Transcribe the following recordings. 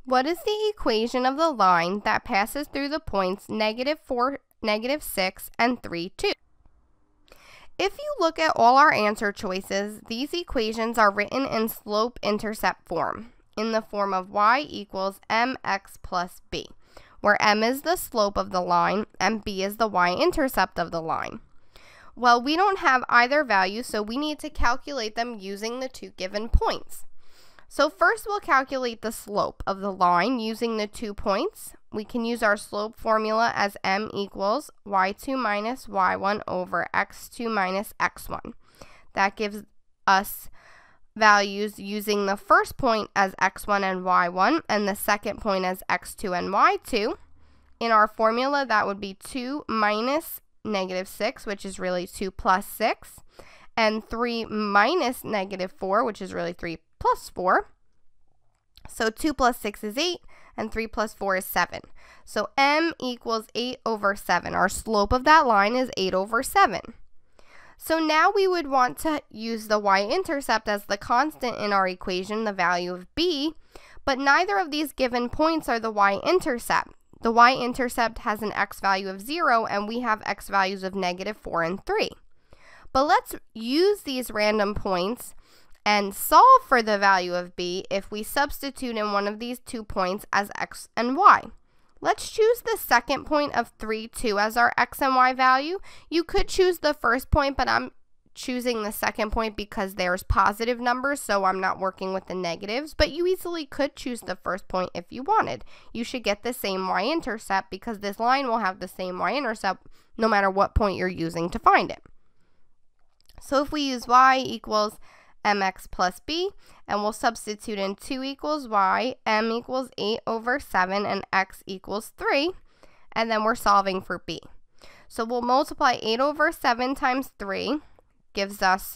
What is the equation of the line that passes through the points -4, -6, and 3, 2? If you look at all our answer choices, these equations are written in slope-intercept form, in the form of y equals mx plus b, where m is the slope of the line and b is the y-intercept of the line. Well, we don't have either value, so we need to calculate them using the two given points. So first we'll calculate the slope of the line using the 2 points. We can use our slope formula as m equals y2 minus y1 over x2 minus x1. That gives us values using the first point as x1 and y1 and the second point as x2 and y2. In our formula, that would be 2 minus -6, which is really 2 plus 6, and 3 minus -4, which is really 3 plus 4. So 2 plus 6 is 8, and 3 plus 4 is 7. So m equals 8 over 7. Our slope of that line is 8 over 7. So now we would want to use the y-intercept as the constant in our equation, the value of b, but neither of these given points are the y-intercept. The y-intercept has an x value of 0, and we have x values of -4 and 3. But let's use these random points and solve for the value of b if we substitute in one of these 2 points as x and y. Let's choose the second point of 3, 2 as our x and y value. You could choose the first point, but I'm choosing the second point because there's positive numbers, so I'm not working with the negatives, but you easily could choose the first point if you wanted. You should get the same y-intercept because this line will have the same y-intercept no matter what point you're using to find it. So if we use y equals mx plus b, and we'll substitute in 2 equals y, m equals 8 over 7, and x equals 3, and then we're solving for b. So we'll multiply 8 over 7 times 3, gives us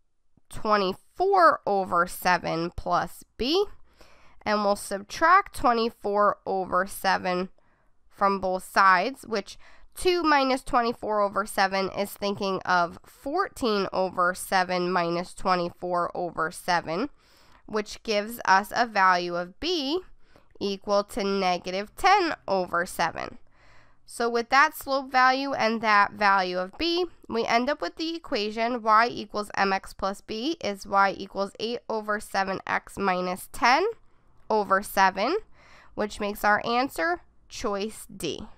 24 over 7 plus b, and we'll subtract 24 over 7 from both sides, which 2 minus 24 over 7 is thinking of 14 over 7 minus 24 over 7, which gives us a value of b equal to -10 over 7. So with that slope value and that value of b, we end up with the equation y equals mx plus b is y equals 8 over 7x minus 10 over 7, which makes our answer choice D.